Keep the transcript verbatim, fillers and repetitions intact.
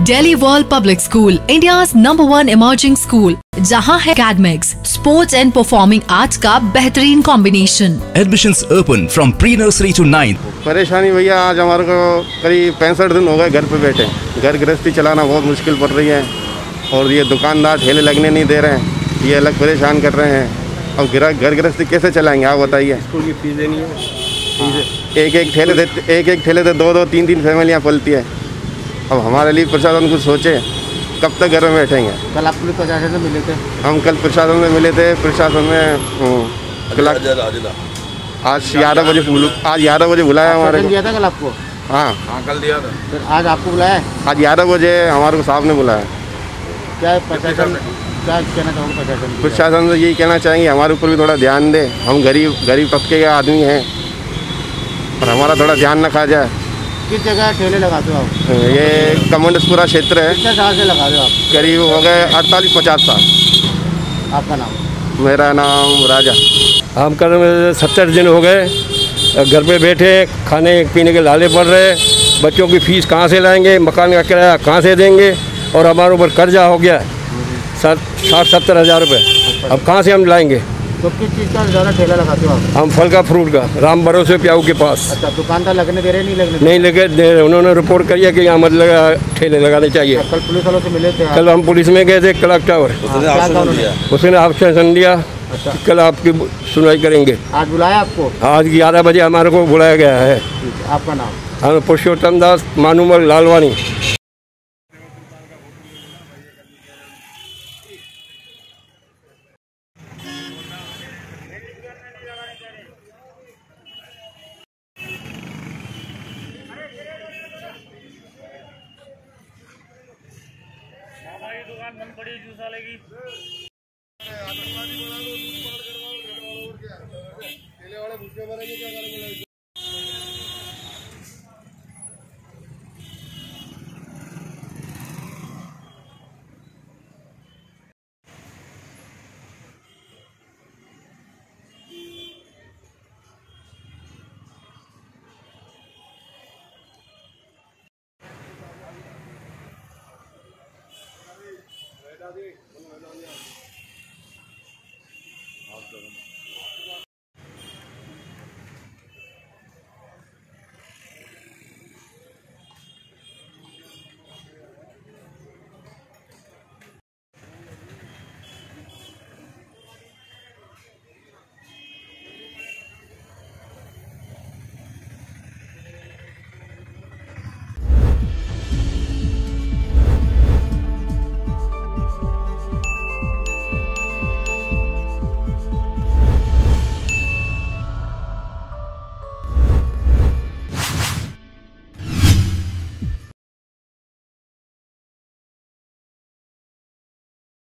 Delhi world public school, India's number one emerging school, जहां है academics, sports and performing arts का बेहतरीन combination. Admissions open from pre nursery to ninth. परेशानी भैया, आज हमारे को करीब पैंसठ दिन हो गए घर पे बैठे। घर गृहस्थी चलाना बहुत मुश्किल पड़ रही है और ये दुकानदार ठेले लगने नहीं दे रहे हैं, ये अलग परेशान कर रहे हैं। और घर गृहस्थी कैसे चलाएंगे आप बताइए? स्कूल की फीस देनी है, एक एक ठेले से एक एक ठेले से दो दो तीन तीन फैमिलियाँ पलती है। अब हमारे लिए प्रशासन कुछ सोचे, कब तक घर में बैठेंगे? कल आप पुलिस प्रशासन से मिले थे? हम कल प्रशासन में मिले थे। प्रशासन में आज ग्यारह बजे आज ग्यारह बजे बुलाया हमारे को। दिया था कल आपको? हाँ हाँ कल दिया था। फिर आज आपको बुलाया? आज ग्यारह बजे हमारे को साहब ने बुलाया। क्या प्रशासन क्या कहना चाहोगे प्रशासन? प्रशासन से यही कहना चाहेंगे हमारे ऊपर भी थोड़ा ध्यान दे। हम गरीब गरीब तबके के आदमी हैं और हमारा थोड़ा ध्यान रखा जाए। किस जगह ठेले लगाते हो आप? ये कमंडसपुरा क्षेत्र है। कितने साल से लगा रहे हो आप? करीब हो गए अड़तालीस पचास साल। आपका नाम? मेरा नाम राजा। हम कर सत्तर दिन हो गए घर पे बैठे, खाने पीने के लाले पड़ रहे, बच्चों की फीस कहाँ से लाएंगे, मकान का किराया कहाँ से देंगे, और हमारे ऊपर कर्जा हो गया साठ साठ सत्तर हज़ार रुपये। अब कहाँ से हम लाएंगे? तो किस चीज़ का ज़्यादा ठेला लगाते हो आप? हम फल का, फ्रूट का, राम भरोसे प्याऊ के पास। अच्छा, दुकानदार लगने दे रहे नहीं लगने? नहीं लगे दे रहे। उन्होंने रिपोर्ट करी है कि यहाँ मत लगा ठेले लगाने चाहिए। कल पुलिस वालों से मिले थे? कल हम पुलिस में गए थे कलेक्टर टावर, उसने आश्वासन दिया कल आपकी सुनवाई करेंगे। आज बुलाया आपको? आज ग्यारह बजे हमारे को बुलाया गया है। आपका नाम? हम पुरुषोत्तम दास मानूमल लालवानी। दुकान बंद पड़ी जूस वाले की। आप